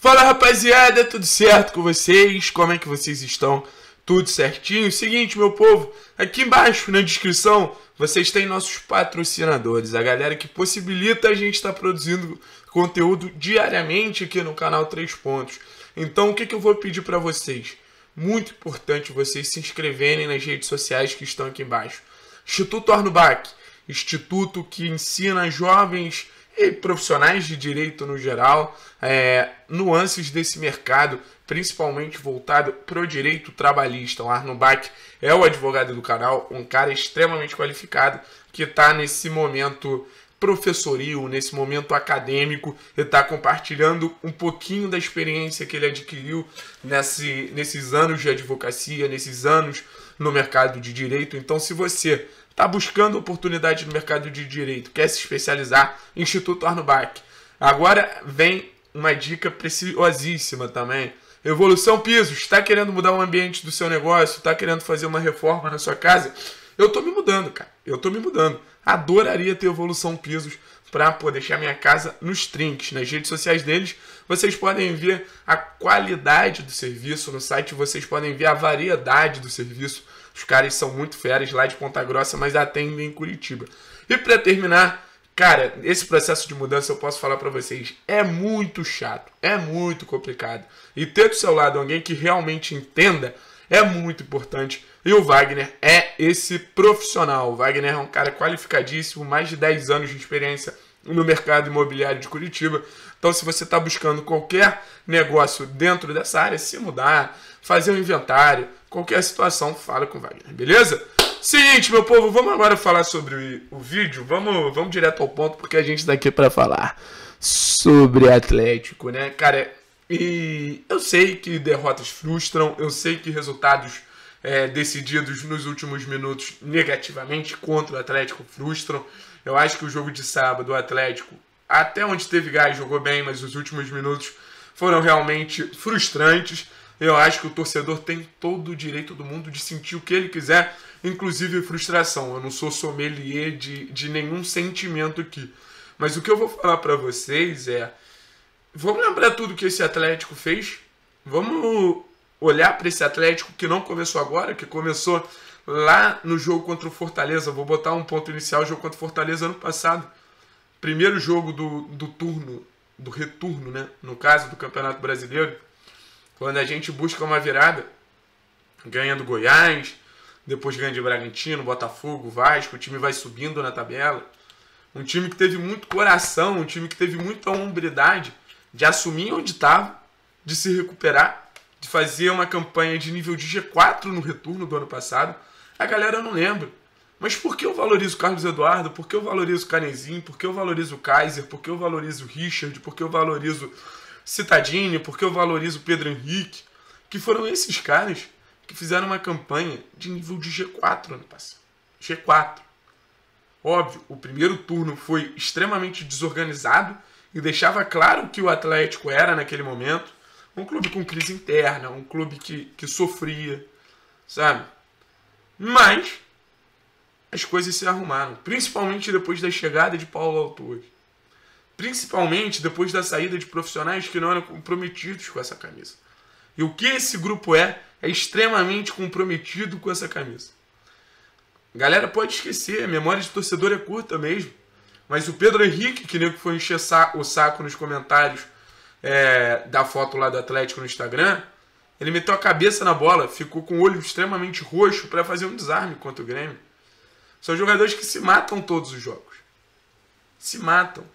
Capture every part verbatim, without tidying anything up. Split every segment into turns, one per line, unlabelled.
Fala, rapaziada, tudo certo com vocês? Como é que vocês estão? Tudo certinho? Seguinte, meu povo, aqui embaixo na descrição vocês têm nossos patrocinadores, a galera que possibilita a gente estar produzindo conteúdo diariamente aqui no canal três Pontos. Então o que, que eu vou pedir para vocês? Muito importante vocês se inscreverem nas redes sociais que estão aqui embaixo. Instituto Arnubac, instituto que ensina jovens e profissionais de direito no geral, é, nuances desse mercado, principalmente voltado para o direito trabalhista. O Arnubac é o advogado do canal, um cara extremamente qualificado que está nesse momento professoril, nesse momento acadêmico, e está compartilhando um pouquinho da experiência que ele adquiriu nesse, nesses anos de advocacia, nesses anos no mercado de direito. Então, se você está buscando oportunidade no mercado de direito, quer se especializar, Instituto Arnubac. Agora vem uma dica preciosíssima também. Evolução Pisos. Está querendo mudar o ambiente do seu negócio? Está querendo fazer uma reforma na sua casa? Eu estou me mudando, cara. Eu estou me mudando. Adoraria ter Evolução Pisos para poder deixar minha casa nos trinques. Nas redes sociais deles, vocês podem ver a qualidade do serviço. No site vocês podem ver a variedade do serviço. Os caras são muito feras lá de Ponta Grossa, mas atendem em Curitiba. E para terminar, cara, esse processo de mudança eu posso falar para vocês, é muito chato, é muito complicado. E ter do seu lado alguém que realmente entenda é muito importante. E o Wagner é esse profissional. O Wagner é um cara qualificadíssimo, mais de dez anos de experiência no mercado imobiliário de Curitiba. Então, se você está buscando qualquer negócio dentro dessa área, se mudar, fazer um inventário, qualquer situação, fala com o Wagner, beleza? Seguinte, meu povo, vamos agora falar sobre o vídeo. Vamos, vamos direto ao ponto, porque a gente está aqui para falar sobre Atlético, né, cara? E eu sei que derrotas frustram, eu sei que resultados é, decididos nos últimos minutos negativamente contra o Atlético frustram. Eu acho que o jogo de sábado, o Atlético, até onde teve gás, jogou bem, mas os últimos minutos foram realmente frustrantes. Eu acho que o torcedor tem todo o direito do mundo de sentir o que ele quiser, inclusive frustração. Eu não sou sommelier de, de nenhum sentimento aqui. Mas o que eu vou falar para vocês é... Vamos lembrar tudo que esse Atlético fez? Vamos olhar para esse Atlético que não começou agora, que começou lá no jogo contra o Fortaleza. Vou botar um ponto inicial, o jogo contra o Fortaleza ano passado. Primeiro jogo do, do turno, do retorno, né? No caso do Campeonato Brasileiro. Quando a gente busca uma virada, ganha do Goiás, depois ganha de Bragantino, Botafogo, Vasco, o time vai subindo na tabela. Um time que teve muito coração, um time que teve muita hombridade de assumir onde estava, de se recuperar, de fazer uma campanha de nível de G quatro no retorno do ano passado. A galera não lembra. Mas por que eu valorizo o Carlos Eduardo? Por que eu valorizo o Canezinho? Por que eu valorizo o Kaiser? Por que eu valorizo o Richard? Por que eu valorizo Citadini? Por que eu valorizo o Pedro Henrique? Que foram esses caras que fizeram uma campanha de nível de G quatro ano passado. G quatro. Óbvio, o primeiro turno foi extremamente desorganizado e deixava claro que o Atlético era, naquele momento, um clube com crise interna, um clube que, que sofria, sabe? Mas as coisas se arrumaram, principalmente depois da chegada de Paulo Autuori. Principalmente depois da saída de profissionais que não eram comprometidos com essa camisa. E o que esse grupo é, é extremamente comprometido com essa camisa. A galera pode esquecer, a memória de torcedor é curta mesmo. Mas o Pedro Henrique, que nem foi encher o saco nos comentários é, da foto lá do Atlético no Instagram, ele meteu a cabeça na bola, ficou com o olho extremamente roxo para fazer um desarme contra o Grêmio. São jogadores que se matam todos os jogos. Se matam.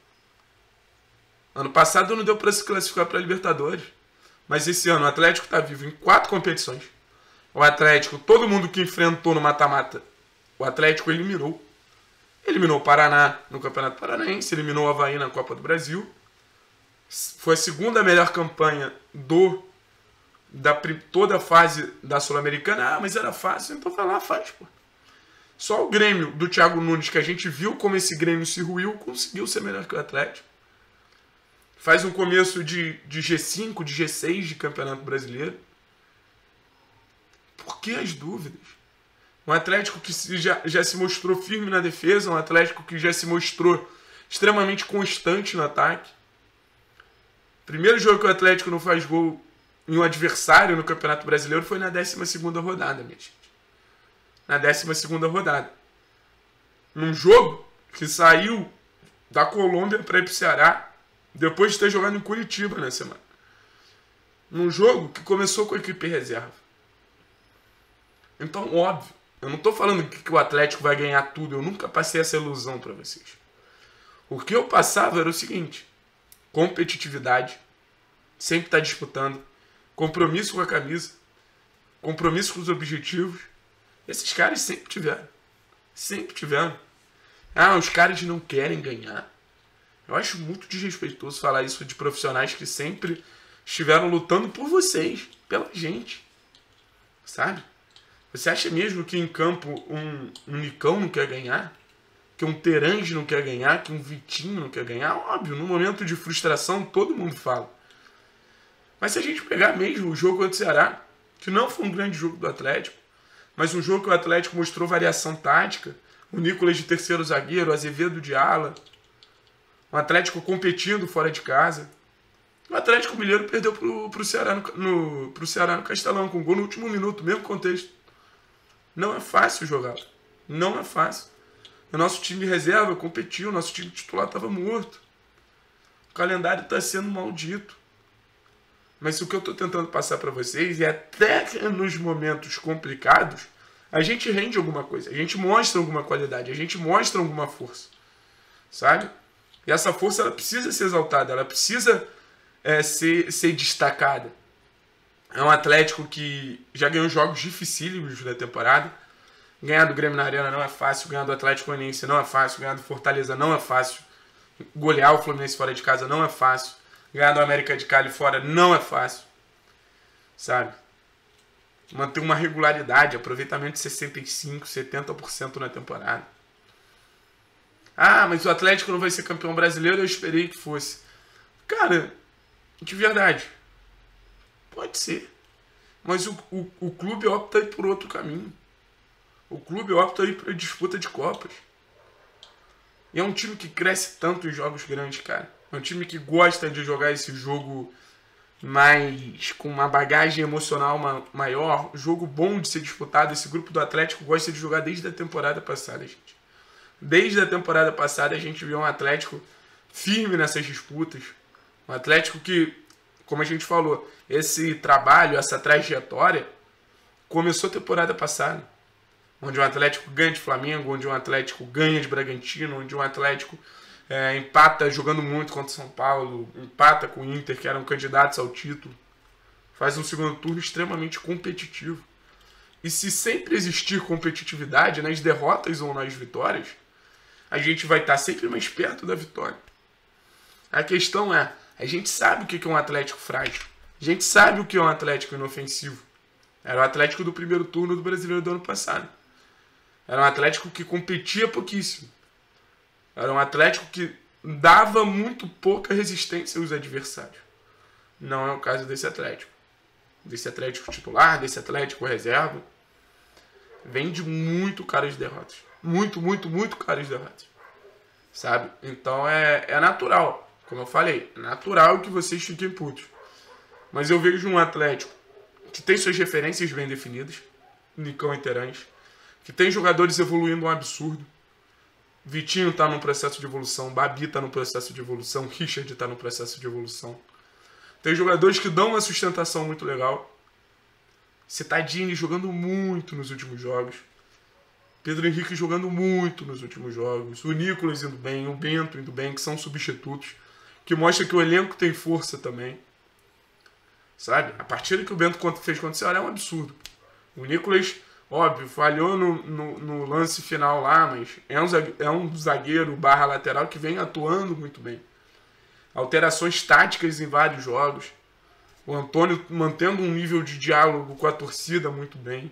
Ano passado não deu para se classificar para a Libertadores. Mas esse ano o Atlético está vivo em quatro competições. O Atlético, todo mundo que enfrentou no mata-mata, o Atlético eliminou. Eliminou o Paraná no Campeonato Paranaense, eliminou o Avaí na Copa do Brasil. Foi a segunda melhor campanha do, da toda a fase da Sul-Americana. Ah, mas era fácil, então vai lá, faz, pô. Só o Grêmio do Thiago Nunes, que a gente viu como esse Grêmio se ruiu, conseguiu ser melhor que o Atlético. Faz um começo de, de G cinco, de G seis de Campeonato Brasileiro. Por que as dúvidas? Um Atlético que já, já se mostrou firme na defesa, um Atlético que já se mostrou extremamente constante no ataque. Primeiro jogo que o Atlético não faz gol em um adversário no Campeonato Brasileiro foi na décima segunda rodada, minha gente. Na décima segunda rodada. Num jogo que saiu da Colômbia para ir pro Ceará, depois de ter jogado em Curitiba na semana. Num jogo que começou com a equipe reserva. Então, óbvio, eu não estou falando que o Atlético vai ganhar tudo, eu nunca passei essa ilusão para vocês. O que eu passava era o seguinte: competitividade, sempre estar disputando, compromisso com a camisa, compromisso com os objetivos. Esses caras sempre tiveram. Sempre tiveram. Ah, os caras não querem ganhar. Eu acho muito desrespeitoso falar isso de profissionais que sempre estiveram lutando por vocês, pela gente. Sabe? Você acha mesmo que em campo um, um Nicão não quer ganhar? Que um Terange não quer ganhar? Que um Vitinho não quer ganhar? Óbvio, no momento de frustração todo mundo fala. Mas se a gente pegar mesmo o jogo contra o Ceará, que não foi um grande jogo do Atlético, mas um jogo que o Atlético mostrou variação tática, o Nicolas de terceiro zagueiro, o Azevedo de ala, o Atlético competindo fora de casa. O Atlético Mineiro perdeu pro, pro, Ceará no, no, pro Ceará no Castelão, com gol no último minuto, mesmo contexto. Não é fácil jogar. Não é fácil. O nosso time reserva competiu, o nosso time titular estava morto. O calendário está sendo maldito. Mas o que eu estou tentando passar para vocês é até nos momentos complicados, a gente rende alguma coisa, a gente mostra alguma qualidade, a gente mostra alguma força. Sabe? E essa força ela precisa ser exaltada, ela precisa é, ser, ser destacada. É um Atlético que já ganhou jogos dificílimos da temporada. Ganhar do Grêmio na Arena não é fácil, ganhar do Atlético Goianiense não é fácil, ganhar do Fortaleza não é fácil, golear o Fluminense fora de casa não é fácil, ganhar do América de Cali fora não é fácil. Sabe? Manter uma regularidade, aproveitamento de sessenta e cinco por cento, setenta por cento na temporada. Ah, mas o Atlético não vai ser campeão brasileiro, eu esperei que fosse. Cara, de verdade, pode ser. Mas o, o, o clube opta por outro caminho. O clube opta ir para disputa de Copas. E é um time que cresce tanto em jogos grandes, cara. É um time que gosta de jogar esse jogo mais com uma bagagem emocional ma- maior. Jogo bom de ser disputado. Esse grupo do Atlético gosta de jogar desde a temporada passada, gente. Desde a temporada passada a gente viu um Atlético firme nessas disputas. Um Atlético que, como a gente falou, esse trabalho, essa trajetória começou a temporada passada. Onde um Atlético ganha de Flamengo, onde um Atlético ganha de Bragantino, onde um Atlético é, empata jogando muito contra São Paulo, empata com o Inter, que eram candidatos ao título. Faz um segundo turno extremamente competitivo. E se sempre existir competitividade nas derrotas ou nas vitórias, a gente vai estar sempre mais perto da vitória. A questão é, a gente sabe o que é um Atlético frágil. A gente sabe o que é um Atlético inofensivo. Era o Atlético do primeiro turno do Brasileiro do ano passado. Era um Atlético que competia pouquíssimo. Era um Atlético que dava muito pouca resistência aos adversários. Não é o caso desse Atlético. Desse Atlético titular, desse Atlético reserva. Vem de muito caras derrotas. Muito, muito, muito caras derrotas. Sabe? Então é, é natural. Como eu falei, é natural que vocês fiquem putos. Mas eu vejo um Atlético que tem suas referências bem definidas. Nicão e Terange. Que tem jogadores evoluindo um absurdo. Vitinho está num processo de evolução. Babi está num processo de evolução. Richard está num processo de evolução. Tem jogadores que dão uma sustentação muito legal. Citadini jogando muito nos últimos jogos. Pedro Henrique jogando muito nos últimos jogos. O Nicolas indo bem. O Bento indo bem. Que são substitutos. Que mostra que o elenco tem força também. Sabe? A partida que o Bento fez contra o Ceará é um absurdo. O Nicolas, óbvio, falhou no, no, no lance final lá, mas é um zagueiro, é um zagueiro barra lateral que vem atuando muito bem. Alterações táticas em vários jogos. O Antônio mantendo um nível de diálogo com a torcida muito bem.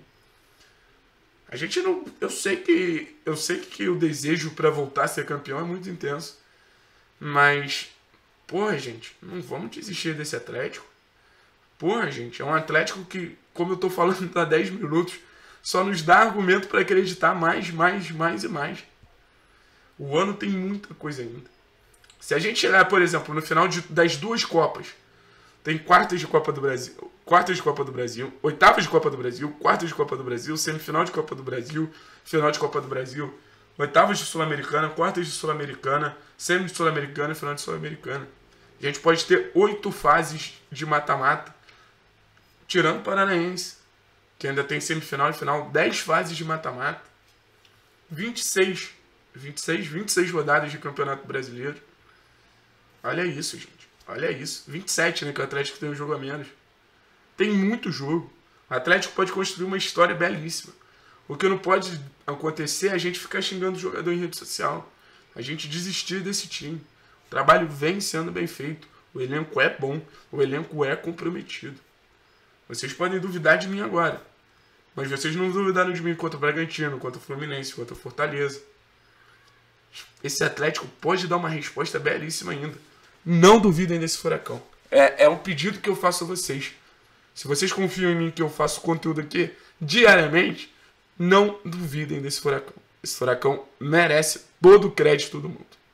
A gente não... Eu sei que, eu sei que o desejo para voltar a ser campeão é muito intenso. Mas, porra, gente, não vamos desistir desse Atlético. Porra, gente, é um Atlético que, como eu tô falando há dez minutos, só nos dá argumento para acreditar mais, mais, mais e mais. O ano tem muita coisa ainda. Se a gente chegar, por exemplo, no final de, das duas Copas, tem quartas de Copa do Brasil, quartas de Copa do Brasil, oitavas de Copa do Brasil, quartas de Copa do Brasil, semifinal de Copa do Brasil, final de Copa do Brasil, oitavas de Sul-Americana, quartas de Sul-Americana, semi de Sul-Americana e final de Sul-Americana. A gente pode ter oito fases de mata-mata, tirando o Paranaense, que ainda tem semifinal e final, dez fases de mata-mata, vinte e seis, vinte e seis, vinte e seis rodadas de Campeonato Brasileiro. Olha isso, gente. Olha isso. vinte e sete, né? Que o Atlético tem um jogo a menos. Tem muito jogo. O Atlético pode construir uma história belíssima. O que não pode acontecer é a gente ficar xingando o jogador em rede social. A gente desistir desse time. O trabalho vem sendo bem feito. O elenco é bom. O elenco é comprometido. Vocês podem duvidar de mim agora. Mas vocês não duvidaram de mim contra o Bragantino, contra o Fluminense, contra o Fortaleza. Esse Atlético pode dar uma resposta belíssima ainda. Não duvidem desse Furacão. É, é um pedido que eu faço a vocês. Se vocês confiam em mim que eu faço conteúdo aqui diariamente, não duvidem desse Furacão. Esse Furacão merece todo o crédito do mundo.